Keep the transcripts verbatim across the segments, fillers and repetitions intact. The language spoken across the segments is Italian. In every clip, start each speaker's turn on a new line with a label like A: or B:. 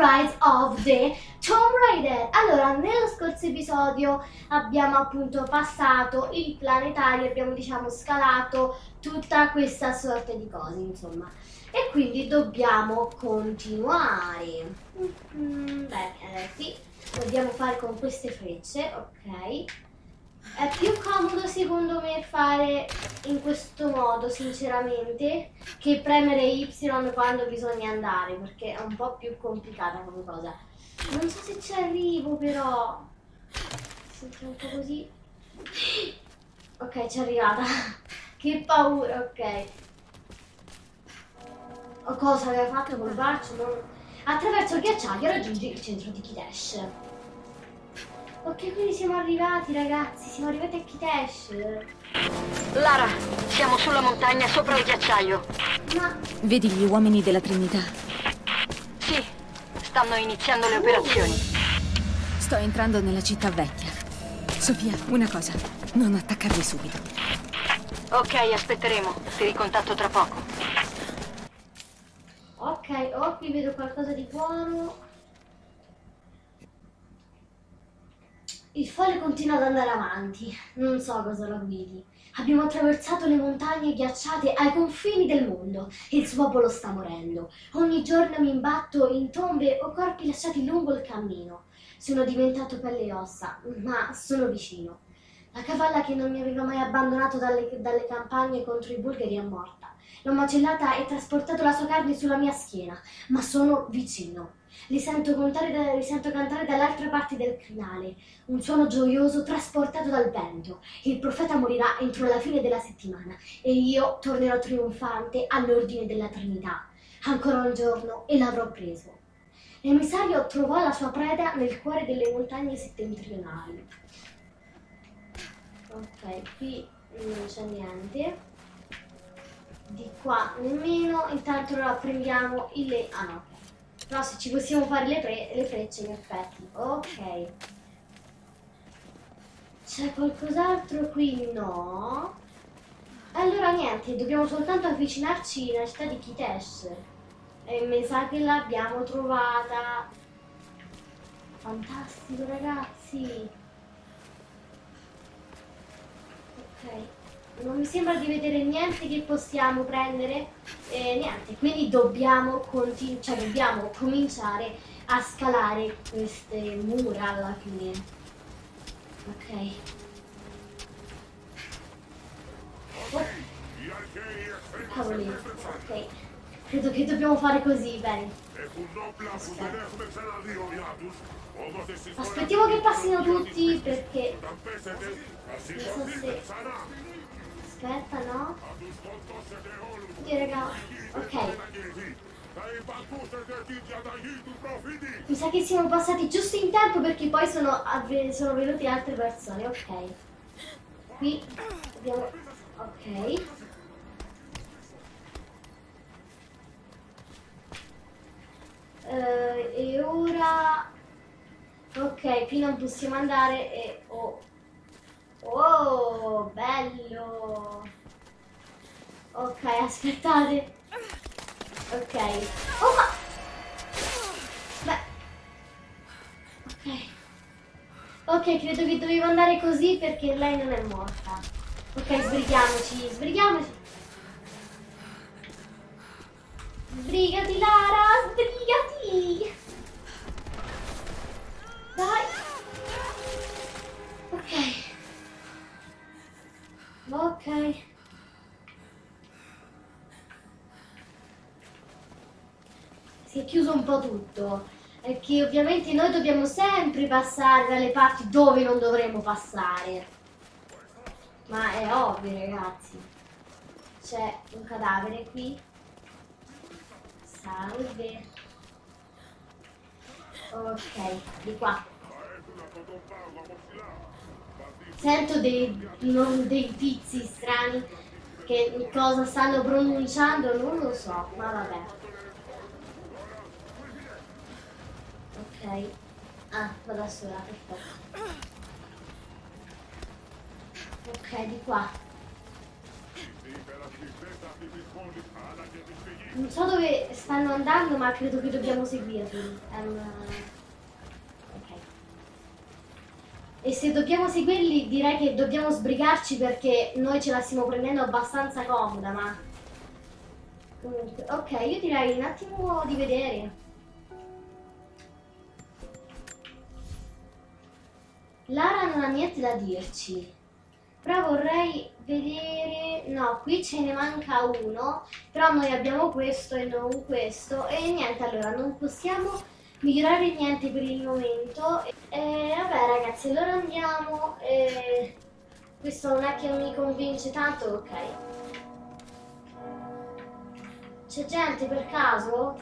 A: Rise of the Tomb Raider. Allora, nello scorso episodio abbiamo appunto passato il planetario, abbiamo diciamo scalato tutta questa sorta di cose, insomma. E quindi dobbiamo continuare. Mm, bene, eh, qui dobbiamo fare con queste frecce, ok. È più comodo secondo me fare in questo modo, sinceramente, che premere Y quando bisogna andare, perché è un po' più complicata come cosa. Non so se ci arrivo però. Sento un po' così. Ok, ci è arrivata. Che paura, ok. O cosa aveva fatto col braccio? Non... Attraverso il ghiacciaio raggiungi il centro di Kitesh. Ok, quindi siamo arrivati ragazzi, siamo arrivati a Kitesh.
B: Lara, siamo sulla montagna sopra il ghiacciaio.
A: Ma...
C: Vedi gli uomini della Trinità?
B: Sì, stanno iniziando le operazioni.
C: Sto entrando nella città vecchia. Sofia, una cosa, non attaccarli subito.
B: Ok, aspetteremo. Ti ricontatto tra poco.
A: Ok, oh, qui vedo qualcosa di buono. Il folle continua ad andare avanti, non so cosa lo guidi. Abbiamo attraversato le montagne ghiacciate ai confini del mondo e il suo popolo sta morendo. Ogni giorno mi imbatto in tombe o corpi lasciati lungo il cammino. Sono diventato pelle e ossa, ma sono vicino. La cavalla che non mi aveva mai abbandonato dalle, dalle campagne contro i bulgari è morta. L'ho macellata e trasportato la sua carne sulla mia schiena, ma sono vicino. Li sento, contare, li sento cantare dall'altra parte del crinale, un suono gioioso trasportato dal vento. Il profeta morirà entro la fine della settimana e io tornerò trionfante all'ordine della Trinità. Ancora un giorno e l'avrò preso. L'emissario trovò la sua preda nel cuore delle montagne settentrionali. Ok, qui non c'è niente. Di qua nemmeno. Intanto ora prendiamo il... Le... Ah no. No, se ci possiamo fare le, pre... le frecce in effetti. Ok. C'è qualcos'altro qui? No. Allora niente, dobbiamo soltanto avvicinarci alla città di Kitesh. E mi sa che l'abbiamo trovata. Fantastico ragazzi. Ok, non mi sembra di vedere niente che possiamo prendere, eh, niente, quindi dobbiamo, continu- cioè dobbiamo cominciare a scalare queste mura alla fine. Ok. Oh. Cavoli, ok. Credo che dobbiamo fare così, bene. Aspetta. Aspettiamo che passino tutti perché... Non so se... Aspetta, no? Oddio, raga. Ok. Mi sa che siamo passati giusto in tempo perché poi sono, sono venute altre persone. Ok. Qui abbiamo... Ok. Uh, e ora... Ok, qui non possiamo andare e... Oh. Oh, bello! Ok, aspettate. Ok. Oh, ma... Beh. Ok. Ok, credo che dovevo andare così perché lei non è morta. Ok, sbrighiamoci, sbrighiamoci. Sbrigati, Lara, sbrigati! Dai! Ok. Ok. Si è chiuso un po' tutto. È che ovviamente noi dobbiamo sempre passare dalle parti dove non dovremmo passare. Ma è ovvio, ragazzi. C'è un cadavere qui. Salve. Ok, di qua. Sento dei, non, dei tizi strani che cosa stanno pronunciando, non lo so, ma vabbè. Ok. Ah, vado da sola, perfetto. Ok, di qua. Non so dove stanno andando, ma credo che dobbiamo seguirli. È una... Ok. E se dobbiamo seguirli, direi che dobbiamo sbrigarci perché noi ce la stiamo prendendo abbastanza comoda, ma... Comunque, ok, io direi un attimo di vedere. Lara non ha niente da dirci. Però vorrei vedere... No, qui ce ne manca uno, però noi abbiamo questo e non questo. E niente, allora, non possiamo migliorare niente per il momento. E vabbè ragazzi, allora andiamo. E... Questo non è che mi convince tanto, ok. C'è gente per caso?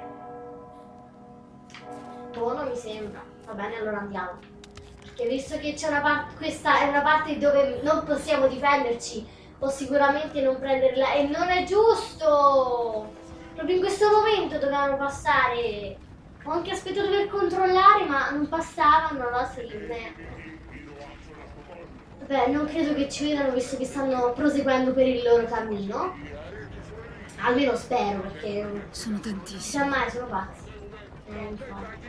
A: Boh, non mi sembra. Va bene, allora andiamo. Che visto che c'è una parte, questa è una parte dove non possiamo difenderci o sicuramente non prenderla e non è giusto! Proprio in questo momento dovevamo passare. Ho anche aspettato per controllare ma non passavano, no? Sì, né. Vabbè, non credo che ci vedano visto che stanno proseguendo per il loro cammino. Almeno spero perché...
C: Sono tantissimi.
A: Chissà mai, sono pazzi. Eh, infatti.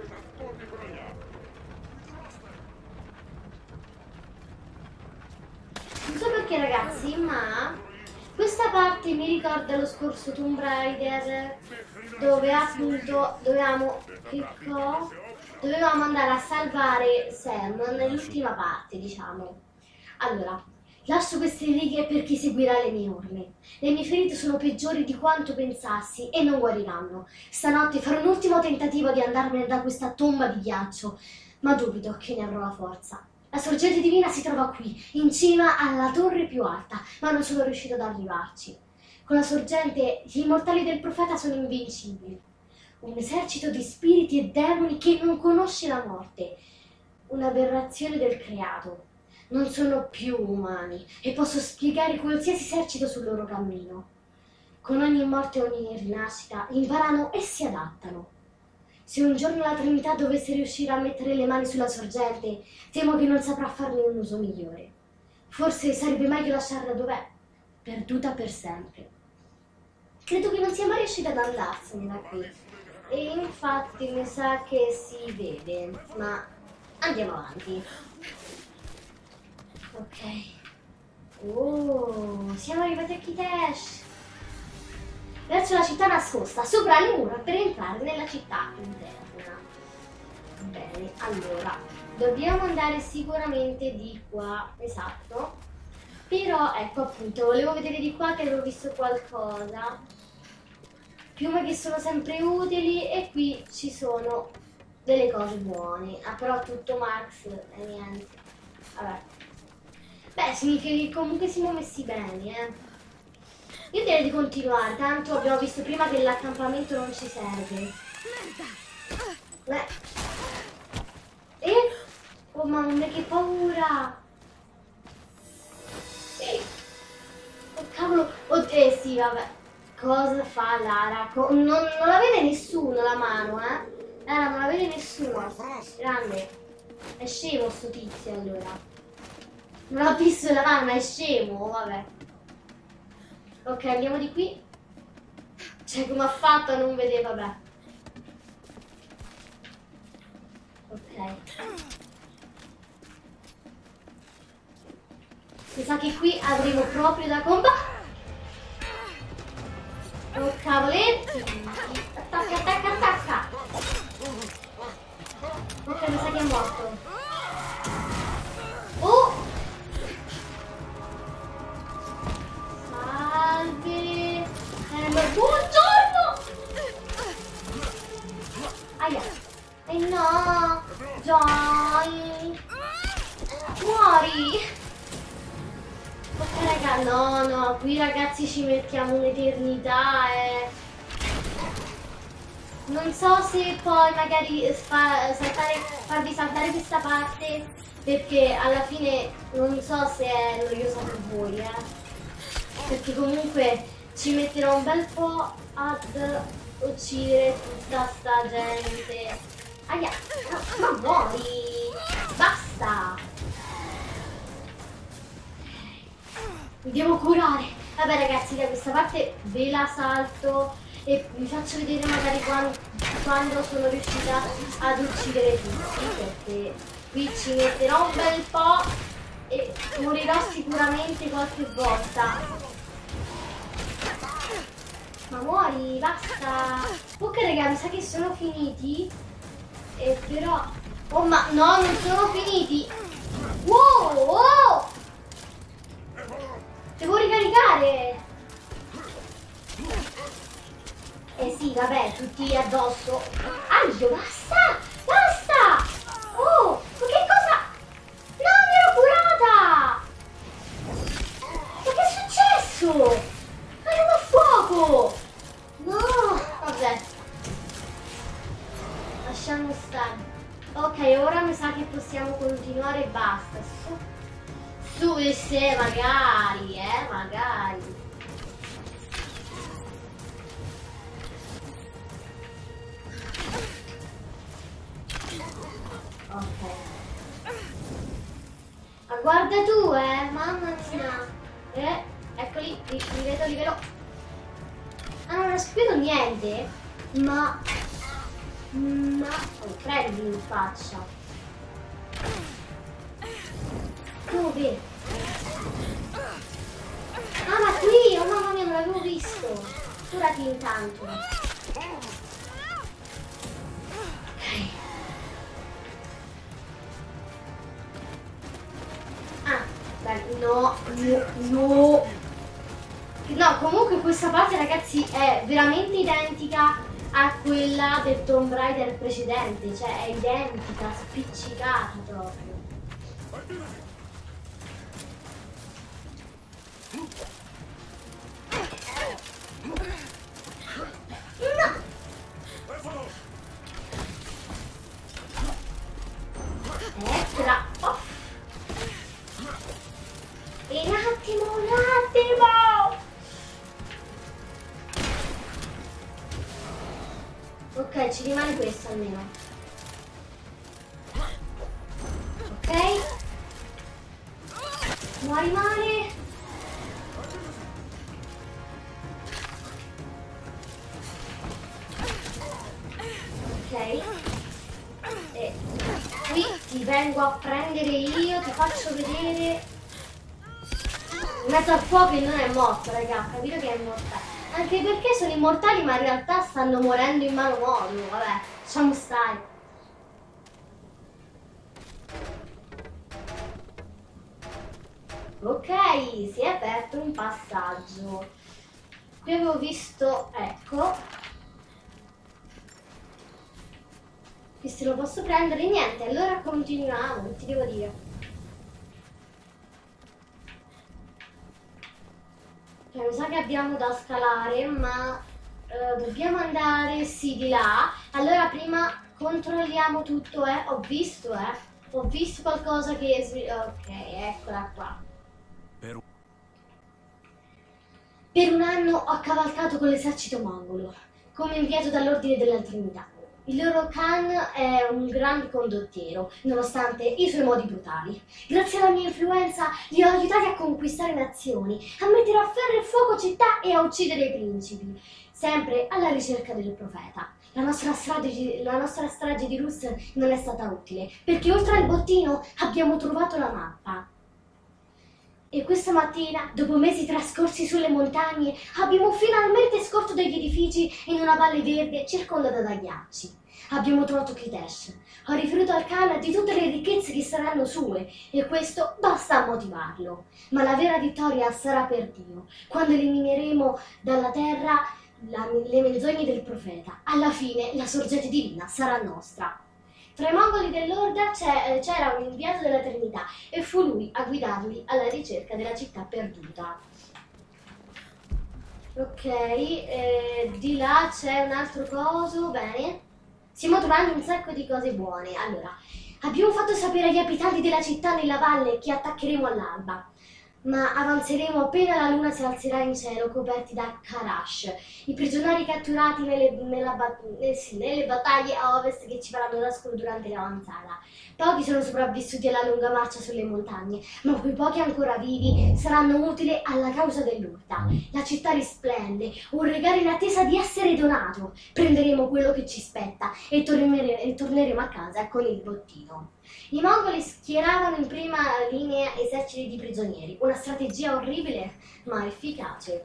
A: Non so perché ragazzi, ma questa parte mi ricorda lo scorso Tomb Raider dove appunto dovevamo, che co? dovevamo andare a salvare Sam nell'ultima parte, diciamo. Allora, lascio queste righe per chi seguirà le mie orme. Le mie ferite sono peggiori di quanto pensassi e non guariranno. Stanotte farò un ultimo tentativo di andarmene da questa tomba di ghiaccio, ma dubito che ne avrò la forza. La sorgente divina si trova qui, in cima alla torre più alta, ma non sono riuscito ad arrivarci. Con la sorgente gli immortali del profeta sono invincibili. Un esercito di spiriti e demoni che non conosce la morte. Un'aberrazione del creato. Non sono più umani e posso spiegare qualsiasi esercito sul loro cammino. Con ogni morte e ogni rinascita imparano e si adattano. Se un giorno la Trinità dovesse riuscire a mettere le mani sulla sorgente, temo che non saprà farne un uso migliore. Forse sarebbe meglio lasciarla dov'è, perduta per sempre. Credo che non sia mai riuscita ad andarsene da qui. E infatti mi sa che si vede, ma andiamo avanti. Ok. Oh, siamo arrivati a Kitesh. Verso la città nascosta, sopra le mura per entrare nella città interna. Bene, allora, dobbiamo andare sicuramente di qua, esatto. Però, ecco appunto, volevo vedere di qua che avevo visto qualcosa. Piume che sono sempre utili e qui ci sono delle cose buone. Ah, però tutto max e niente. Vabbè. Beh, significa che comunque siamo messi bene, eh. Io direi di continuare, tanto abbiamo visto prima che l'accampamento non ci serve. Beh. E? Oh mamma mia, che paura! E? Oh cavolo! Oh, eh sì, vabbè. Cosa fa Lara? Co non, non la vede nessuno la mano, eh? Lara, non la vede nessuno. Grande. È scemo sto tizio, allora. Non ha visto la mano, ma è scemo, vabbè. Ok, andiamo di qui. Cioè, come ha fatto a non vedere, vabbè. Ok. Mi sa che qui avremo proprio da combattere. Oh, cavoletti. Attacca, attacca, attacca. Ok, mi sa che è morto. Oh! Salve. Eh, buongiorno! Aia. E eh no! Joy! Muori! Ok raga, no, no, qui ragazzi ci mettiamo un'eternità e... Non so se poi magari fa, saltare, farvi saltare questa parte, perché alla fine non so se è noiosa per voi, eh. Perché comunque ci metterò un bel po' ad uccidere tutta sta gente. Aia, ma, ma vuoi? Basta! Mi devo curare. Vabbè ragazzi, da questa parte ve la salto e vi faccio vedere magari quando, quando sono riuscita ad uccidere tutti, perché qui ci metterò un bel po' e morirò sicuramente qualche volta. Ma muori, basta. Ok raga, mi sa che sono finiti. E però... Oh ma no, non sono finiti. Wow, wow. Devo ricaricare. Eh sì, vabbè, tutti addosso. Aglio, basta, basta. Oh, ma che cosa? No, mi ero curata. Ma che è successo? Arriva a fuoco. No, vabbè. Lasciamo stare. Ok, ora mi sa che possiamo continuare e basta. Su, su e se magari, eh, magari. Ok. Ma guarda tu, eh, mamma mia. Eh, eccoli, li, li vedo, li vedo. Ah, non ho spiegato niente, ma... Ma... Oh, prendi in faccia. Dove? Ah, ma qui! Oh mamma mia, non l'avevo visto. Curati intanto. Ok. Ah, beh, no, no, no. No, comunque questa parte, ragazzi, è veramente identica a quella del Tomb Raider precedente, cioè è identica, spiccicata proprio. No! Eccola! Oh. E un attimo, un attimo! Ok, ci rimane questo almeno. Ok. Muori male. Ok. E qui ti vengo a prendere io, ti faccio vedere. In mezzo al fuoco e non è morto, raga, capito che è morto. Anche perché sono immortali ma in realtà stanno morendo in malo modo, vabbè, lasciamo stare. Ok, si è aperto un passaggio. Qui avevo visto, ecco. Questo lo posso prendere, niente, allora continuiamo, che ti devo dire. Cioè, mi sa che abbiamo da scalare, ma uh, dobbiamo andare, sì, di là. Allora prima controlliamo tutto, eh. Ho visto, eh. Ho visto qualcosa che... Ok, eccola qua. Per un... per un anno ho cavalcato con l'esercito mongolo, come inviato dall'Ordine della Trinità. Il loro Khan è un grande condottiero, nonostante i suoi modi brutali. Grazie alla mia influenza li ho aiutati a conquistare nazioni, a mettere a ferro e fuoco città e a uccidere i principi, sempre alla ricerca del profeta. La nostra strage, la nostra strage di Rus non è stata utile, perché oltre al bottino abbiamo trovato la mappa. E questa mattina, dopo mesi trascorsi sulle montagne, abbiamo finalmente scorto degli edifici in una valle verde circondata da ghiacci. Abbiamo trovato Kitesh. Ho riferito al Khan di tutte le ricchezze che saranno sue, e questo basta a motivarlo. Ma la vera vittoria sarà per Dio, quando elimineremo dalla terra la, le menzogne del profeta. Alla fine la sorgente divina sarà nostra. Tra i mongoli dell'Orda c'era un inviato della Trinità e fu lui a guidarli alla ricerca della città perduta. Ok, eh, di là c'è un altro coso, bene. Stiamo trovando un sacco di cose buone. Allora, abbiamo fatto sapere agli abitanti della città nella valle che attaccheremo all'alba. ma avanzeremo appena la luna si alzerà in cielo, coperti da Karash, i prigionieri catturati nelle, nella bat- eh sì, nelle battaglie a ovest che ci faranno da scuro durante l'avanzata. Pochi sono sopravvissuti alla lunga marcia sulle montagne, ma quei pochi ancora vivi saranno utili alla causa dell'Urta. La città risplende, un regalo in attesa di essere donato. Prenderemo quello che ci spetta e, tornere- e torneremo a casa con il bottino. I mongoli schieravano in prima linea eserciti di prigionieri, una strategia orribile ma efficace.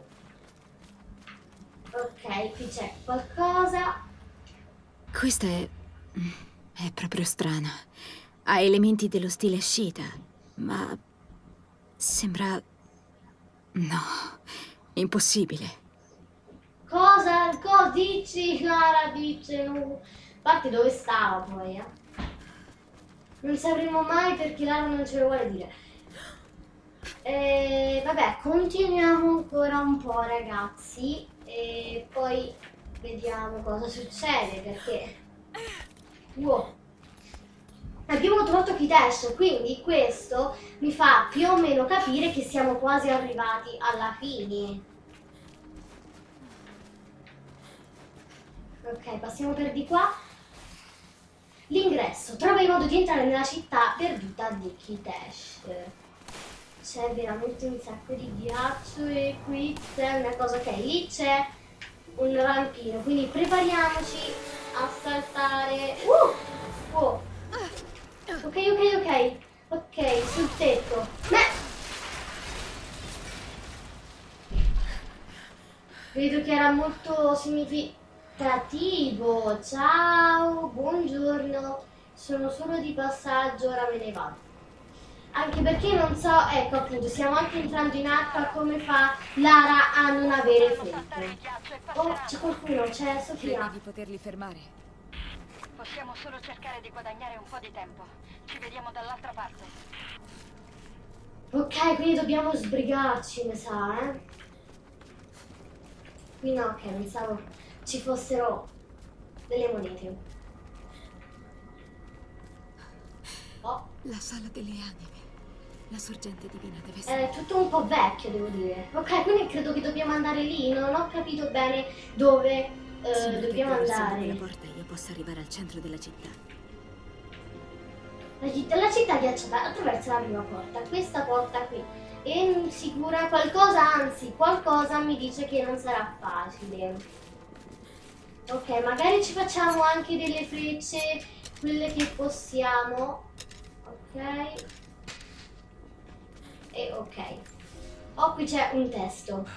A: Ok, qui c'è qualcosa.
C: Questa è... è proprio strana. Ha elementi dello stile Shita, ma... sembra... no, impossibile.
A: Cosa? Cosa dici? Clara dice no. Infatti dove stava poi, eh? Non sapremo mai perché Lara non ce lo vuole dire. E, vabbè, continuiamo ancora un po', ragazzi, e poi vediamo cosa succede, perché... Wow. Abbiamo trovato Kitesh, quindi questo mi fa più o meno capire che siamo quasi arrivati alla fine. Ok, passiamo per di qua. L'ingresso. Trova il modo di entrare nella città perduta di Kitesh. C'è veramente un sacco di ghiaccio e qui c'è una cosa. Ok, lì c'è un rampino, quindi prepariamoci a saltare. Uh! Oh. Ok, ok, ok. Ok, sul tetto. Beh. Vedo che era molto significativo. Ciao, buongiorno. Sono solo di passaggio, ora me ne vado. Anche perché non so, ecco appunto, stiamo anche entrando in acqua, come fa Lara a non avere freddo. Oh, c'è qualcuno, c'è Sofia.
C: Credi di poterli fermare?
B: Possiamo solo cercare di guadagnare un po' di tempo. Ci vediamo dall'altra parte.
A: Ok, quindi dobbiamo sbrigarci, mi sa, eh. Qui no, ok, pensavo ci fossero delle monete. Oh.
C: La sala delle anime. La sorgente divina deve essere...
A: È tutto un po' vecchio, devo dire. Ok, quindi credo che dobbiamo andare lì. Non ho capito bene dove eh, dobbiamo andare.
C: La porta io possa arrivare al centro della città.
A: La città, la città ghiacciata attraverso la prima porta, questa porta qui. E sicura qualcosa, anzi, qualcosa mi dice che non sarà facile. Ok, magari ci facciamo anche delle frecce, quelle che possiamo. Ok. E ok. Oh, qui c'è un testo.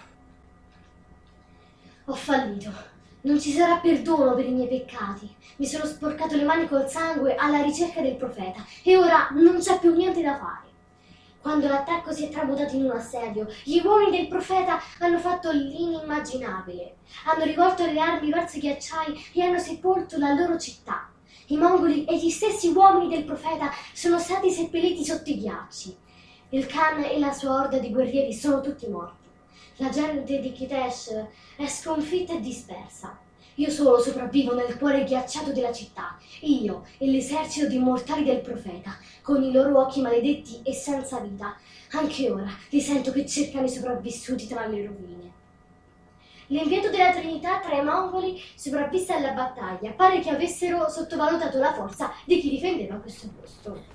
A: Ho fallito. Non ci sarà perdono per i miei peccati. Mi sono sporcato le mani col sangue alla ricerca del profeta e ora non c'è più niente da fare. Quando l'attacco si è tramutato in un assedio, gli uomini del profeta hanno fatto l'inimmaginabile. Hanno rivolto le armi verso i ghiacciai e hanno sepolto la loro città. I mongoli e gli stessi uomini del profeta sono stati seppelliti sotto i ghiacci. Il Khan e la sua orda di guerrieri sono tutti morti. La gente di Kitesh è sconfitta e dispersa. Io solo sopravvivo nel cuore ghiacciato della città. Io e l'esercito di mortali del profeta, con i loro occhi maledetti e senza vita. Anche ora li sento che cercano i sopravvissuti tra le rovine. L'inviato della Trinità tra i mongoli sopravvisse alla battaglia. Pare che avessero sottovalutato la forza di chi difendeva questo posto.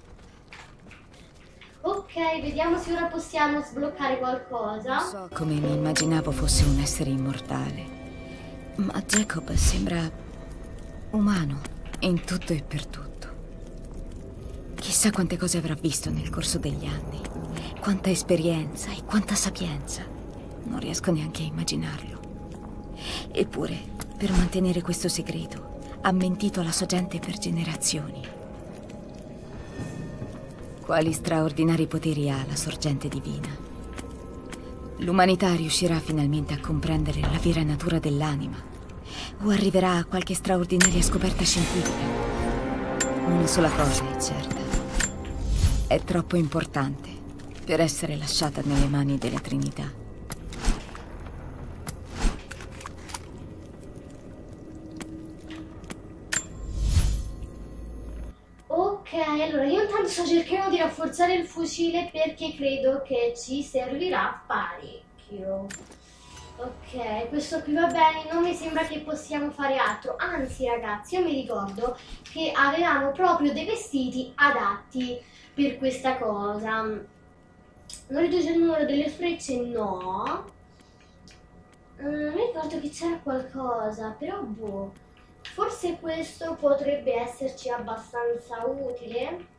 A: Ok, vediamo se ora possiamo sbloccare qualcosa.
C: Non so come mi immaginavo fosse un essere immortale, ma Jacob sembra umano in tutto e per tutto. Chissà quante cose avrà visto nel corso degli anni, quanta esperienza e quanta sapienza. Non riesco neanche a immaginarlo. Eppure, per mantenere questo segreto, ha mentito alla sua gente per generazioni. Quali straordinari poteri ha la sorgente divina? L'umanità riuscirà finalmente a comprendere la vera natura dell'anima? O arriverà a qualche straordinaria scoperta scientifica? Una sola cosa è certa. È troppo importante per essere lasciata nelle mani della Trinità.
A: Ok, allora io intanto sto cercando di rinforzare il fucile perché credo che ci servirà parecchio. Ok, questo qui va bene, non mi sembra che possiamo fare altro. Anzi ragazzi, io mi ricordo che avevamo proprio dei vestiti adatti per questa cosa. Non riduce il numero delle frecce, no. Uh, mi ricordo che c'era qualcosa, però boh. Forse questo potrebbe esserci abbastanza utile.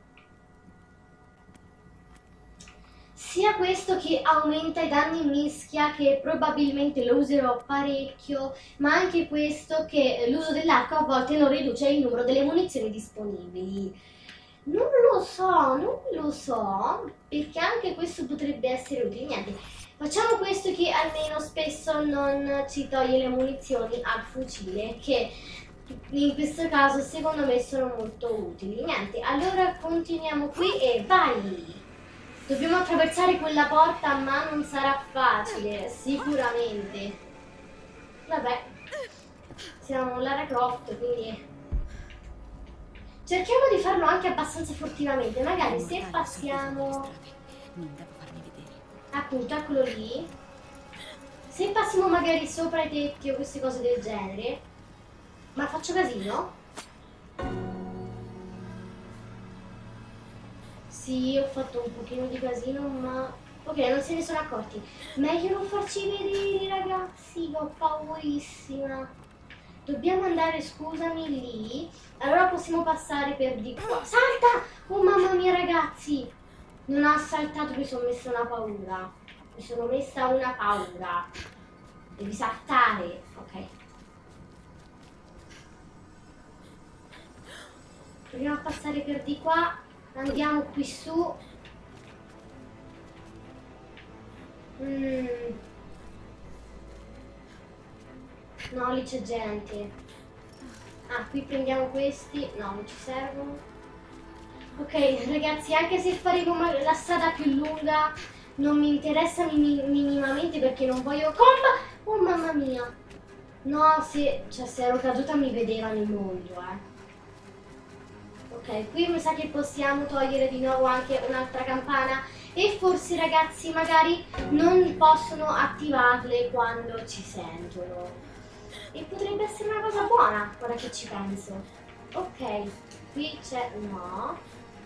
A: Sia questo che aumenta i danni in mischia, che probabilmente lo userò parecchio, ma anche questo che l'uso dell'arco a volte non riduce il numero delle munizioni disponibili. Non lo so, non lo so, perché anche questo potrebbe essere utile. Niente, facciamo questo che almeno spesso non ci toglie le munizioni al fucile, che in questo caso secondo me sono molto utili. Niente, allora continuiamo qui e vai! Dobbiamo attraversare quella porta, ma non sarà facile, sicuramente. Vabbè, siamo Lara Croft, quindi cerchiamo di farlo anche abbastanza furtivamente. Magari se passiamo,
C: Non devo farmi vedere.
A: appunto, eccolo lì. Se passiamo magari sopra i tetti o queste cose del genere. Ma faccio casino? Sì, ho fatto un pochino di casino, ma... Ok, non se ne sono accorti. Meglio non farci vedere, ragazzi, che ho paurissima. Dobbiamo andare, scusami, lì. Allora possiamo passare per di qua. Salta! Oh, mamma mia, ragazzi! Non ha saltato, mi sono messa una paura. Mi sono messa una paura. Devi saltare. Ok. Proviamo a passare per di qua. Andiamo qui su. Mm. No, lì c'è gente. Ah, qui prendiamo questi. No, non ci servono. Ok, ragazzi, anche se faremo la strada più lunga, non mi interessa min minimamente perché non voglio... Comba! Oh, mamma mia. No, se, cioè, se ero caduta mi vedevano il mondo, eh. Ok, qui mi sa che possiamo togliere di nuovo anche un'altra campana e forse ragazzi magari non possono attivarle quando ci sentono. E potrebbe essere una cosa buona, ora che ci penso. Ok, qui c'è... no.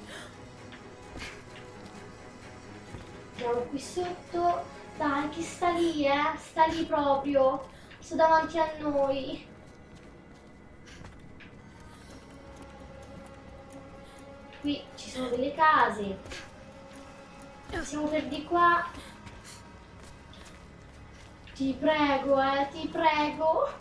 A: Andiamo qui sotto. Dai, chi sta lì, eh? Sta lì proprio. Sto davanti a noi. Qui ci sono delle case. Siamo per di qua. Ti prego, eh, ti prego.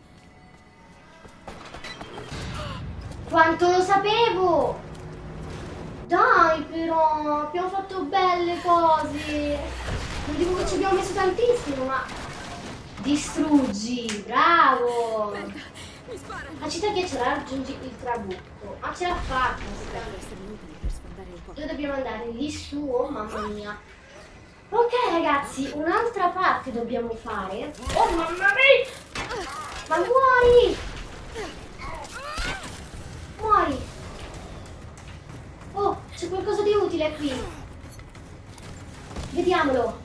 A: Quanto lo sapevo! Dai, però, abbiamo fatto belle cose. Non dico che ci abbiamo messo tantissimo, ma... Distruggi, bravo! La città ghiacciata, raggiungi il trabocco. Ma ce l'ha fatta! Dove dobbiamo andare? Lì su, oh mamma mia. Ok ragazzi, un'altra parte dobbiamo fare. Oh mamma mia! Ma muori! Muori! Oh, c'è qualcosa di utile qui. Vediamolo.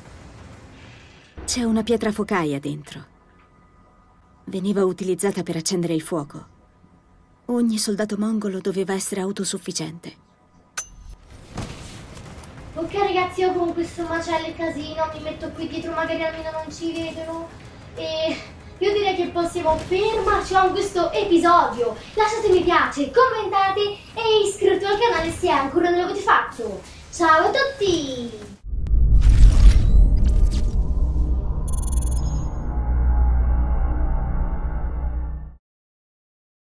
C: C'è una pietra focaia dentro. Veniva utilizzata per accendere il fuoco. Ogni soldato mongolo doveva essere autosufficiente.
A: Ok ragazzi, io con questo macello e casino mi metto qui dietro, magari almeno non ci vedono. E io direi che possiamo fermarci con questo episodio. Lasciate mi piace, commentate e iscrivetevi al canale se ancora non l'avete fatto. Ciao a tutti!